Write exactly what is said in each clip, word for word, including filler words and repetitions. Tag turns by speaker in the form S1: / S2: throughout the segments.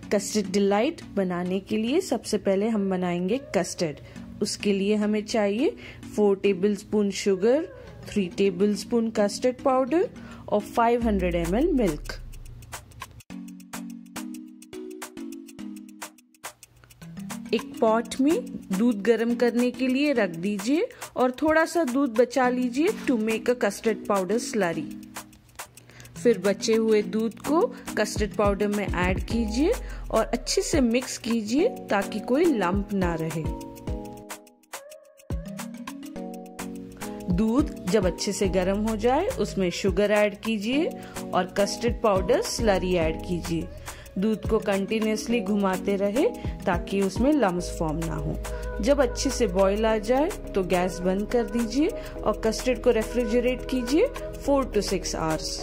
S1: Custard delight बनाने के लिए सबसे पहले हम बनाएंगे कस्टर्ड। उसके लिए हमें चाहिए four tablespoon sugar, three tablespoon custard powder और five hundred M L milk. एक पॉट में दूध गर्म करने के लिए रख दीजिए और थोड़ा सा दूध बचा लीजिए to make a custard powder slurry. फिर बचे हुए दूध को कस्टर्ड पाउडर में ऐड कीजिए और अच्छे से मिक्स कीजिए ताकि कोई लंप ना रहे। दूध जब अच्छे से गर्म हो जाए उसमें शुगर ऐड कीजिए और कस्टर्ड पाउडर स्लरी ऐड कीजिए। दूध को कंटिन्यूसली घुमाते रहे ताकि उसमें लम्स फॉर्म ना हो। जब अच्छे से बॉईल आ जाए तो गैस बंद कर दीजिए और कस्टर्ड को रेफ्रिजरेट कीजिए फोर टू सिक्स आवर्स।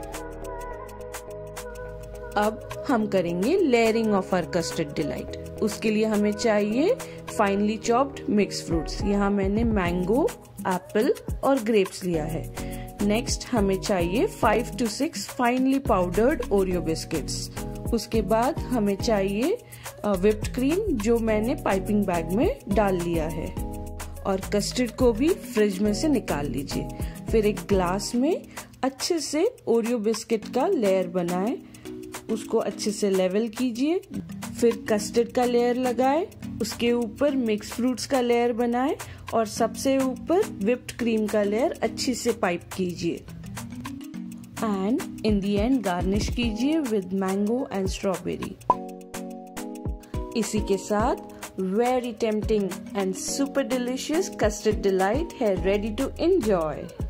S1: अब हम करेंगे layering of our custard delight. उसके लिए हमें चाहिए फाइनली चॉप्ड मिक्स फ्रूट्स। यहाँ मैंने मैंगो, एप्पल और ग्रेप्स लिया है। नेक्स्ट हमें चाहिए five to six finely powdered Oreo biscuits. उसके बाद हमें चाहिए व्हिप्ड क्रीम जो मैंने पाइपिंग बैग में डाल लिया है। और कस्टर्ड को भी फ्रिज में से निकाल लीजिए। फिर एक ग्लास में अच्छे से ओरियो बिस्किट का लेयर बनाएं, उसको अच्छे से लेवल कीजिए। फिर कस्टर्ड का लेयर लगाएं, उसके ऊपर मिक्स फ्रूट्स का लेयर बनाएं और सबसे ऊपर व्हिप्ड क्रीम का लेयर अच्छे से पाइप कीजिए। And in the end garnish कीजिए विद मैंगो एंड स्ट्रॉबेरी। इसी के साथ very tempting and super delicious custard delight है रेडी टू एंजॉय।